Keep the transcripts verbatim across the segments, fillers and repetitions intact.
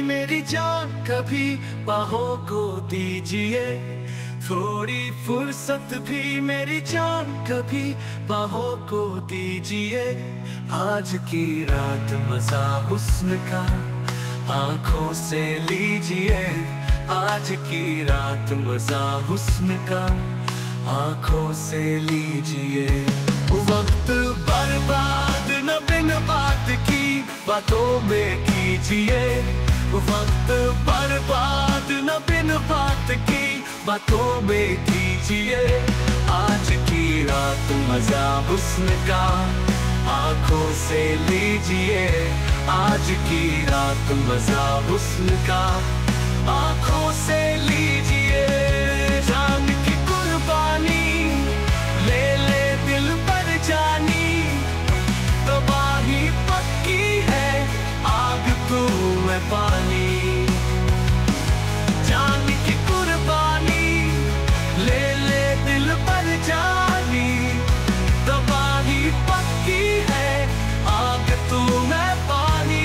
मेरी जान कभी बाहों को दीजिए, थोड़ी फुर्सत भी मेरी जान कभी बाहों को दीजिए। आज की रात मजा हुस्न का आंखों से लीजिए, आज की रात मजा हुस्न का आंखों से लीजिए। वक्त बर्बाद न बिन बात की बातों में कीजिए, वक्त बर्बाद न बिन बात की बातों में कीजिए। आज की रात मजा हुस्न का आंखों से लीजिए, आज की रात मजा हुस्न का आंखों से लीजिए। जान की कुर्बानी ले ले दिल पर जानी, तबाही पक्की है आग तू मैं पानी। जान की कुर्बानी ले ले दिल पर जानी, तबाही पक्की है आग तू मैं पानी।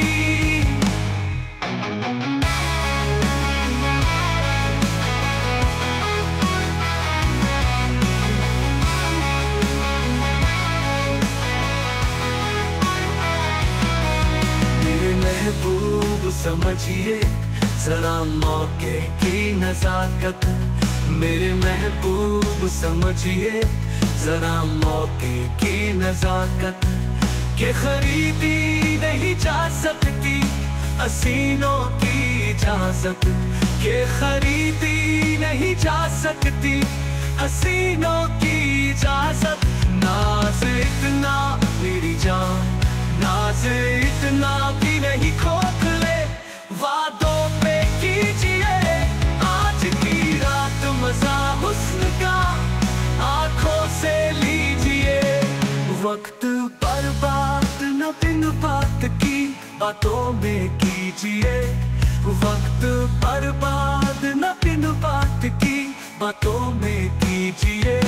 महबूब समझिए जरा मौके की नजाकत, मेरे महबूब समझिए जरा मौके की नजाकत। के खरीदी नहीं जा सकती हसीनों की इजाजत, के खरीदी नहीं जा सकती हसीनों की इजाजत। नाज इतना मेरी जान, नाज इतना भी नहीं खोखले वादों पे कीजिए। आज की रात मजा हुस्न का आंखों से लीजिए, वक्त बर्बाद न बिन बात की बातों में कीजिए, वक्त बर्बाद न बिन बात की बातों में कीजिए।